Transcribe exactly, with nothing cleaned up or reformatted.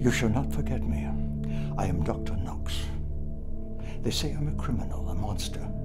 You shall not forget me. I am Doctor Knox. They say I'm a criminal, a monster.